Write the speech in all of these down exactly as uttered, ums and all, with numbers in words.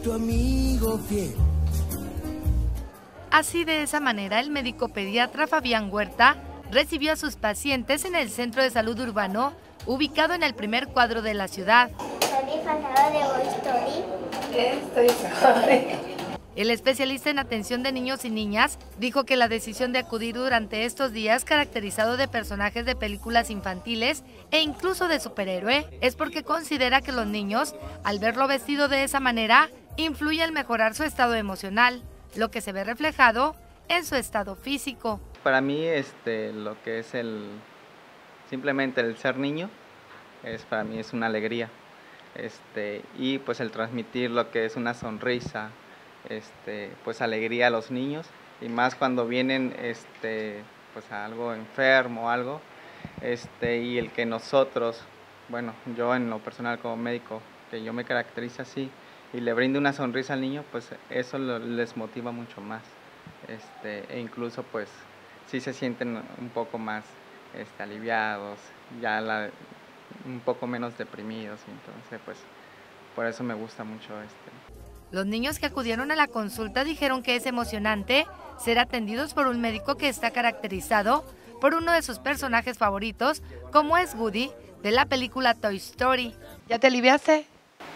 tu amigo fiel. Así, de esa manera, el médico pediatra Fabián Huerta recibió a sus pacientes en el Centro de Salud Urbano, ubicado en el primer cuadro de la ciudad. ¿Estás disfrazado de Toy Story? Estoy sorry. El especialista en atención de niños y niñas dijo que la decisión de acudir durante estos días caracterizado de personajes de películas infantiles e incluso de superhéroe es porque considera que los niños, al verlo vestido de esa manera, influye en mejorar su estado emocional, lo que se ve reflejado en su estado físico. Para mí, este, lo que es el simplemente el ser niño, es para mí es una alegría, este, y pues el transmitir lo que es una sonrisa, este, pues alegría a los niños, y más cuando vienen, este, pues a algo enfermo o algo, este, y el que nosotros, bueno, yo en lo personal como médico, que yo me caracterizo así, y le brindo una sonrisa al niño, pues eso lo, les motiva mucho más, este, e incluso pues sí se sienten un poco más este, aliviados, ya la, un poco menos deprimidos, entonces pues por eso me gusta mucho este. Los niños que acudieron a la consulta dijeron que es emocionante ser atendidos por un médico que está caracterizado por uno de sus personajes favoritos, como es Woody, de la película Toy Story. ¿Ya te aliviaste?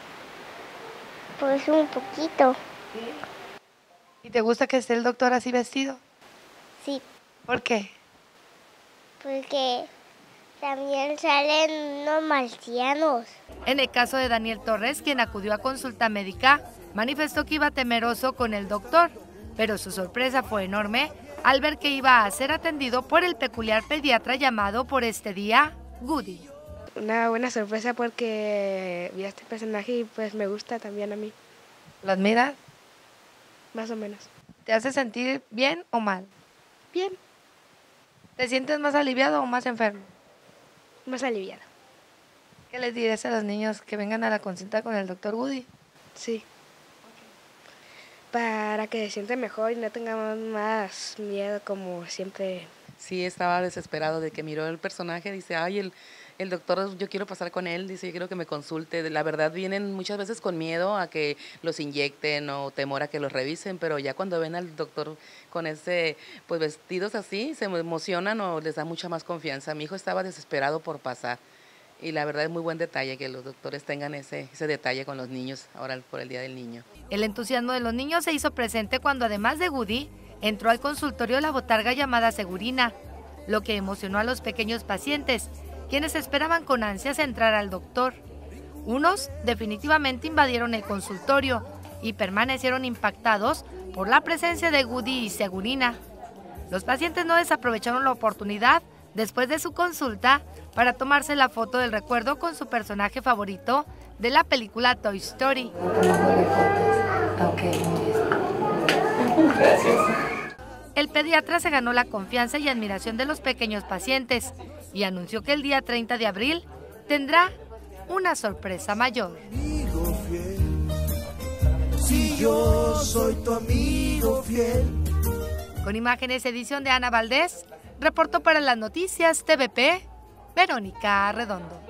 Pues un poquito. ¿Y te gusta que esté el doctor así vestido? Sí, ¿Por qué? porque también salen unos marcianos. En el caso de Daniel Torres, quien acudió a consulta médica, manifestó que iba temeroso con el doctor, pero su sorpresa fue enorme al ver que iba a ser atendido por el peculiar pediatra llamado por este día Woody. Una buena sorpresa porque vi a este personaje y pues me gusta también a mí, ¿Lo admiras? más o menos. ¿Te hace sentir bien o mal? Bien, ¿Te sientes más aliviado o más enfermo? más aliviado. ¿Qué les dirías a los niños que vengan a la consulta con el doctor Woody? Sí. Para que se sientan mejor y no tengamos más miedo como siempre. Sí, estaba desesperado de que miró el personaje, dice, ay, el, el doctor, yo quiero pasar con él, dice, yo quiero que me consulte. La verdad, vienen muchas veces con miedo a que los inyecten o temor a que los revisen, pero ya cuando ven al doctor con ese, pues vestidos así, se emocionan o les da mucha más confianza. Mi hijo estaba desesperado por pasar y la verdad es muy buen detalle que los doctores tengan ese, ese detalle con los niños ahora por el Día del Niño. El entusiasmo de los niños se hizo presente cuando, además de Woody, entró al consultorio la botarga llamada Segurina, lo que emocionó a los pequeños pacientes, quienes esperaban con ansias entrar al doctor. Unos definitivamente invadieron el consultorio y permanecieron impactados por la presencia de Woody y Segurina. Los pacientes no desaprovecharon la oportunidad después de su consulta para tomarse la foto del recuerdo con su personaje favorito de la película Toy Story. Ok, muy bien. Gracias. El pediatra se ganó la confianza y admiración de los pequeños pacientes y anunció que el día treinta de abril tendrá una sorpresa mayor. Amigo fiel, si yo soy tu amigo fiel. Con imágenes, edición de Ana Valdés, reportó para las noticias T V P, Verónica Redondo.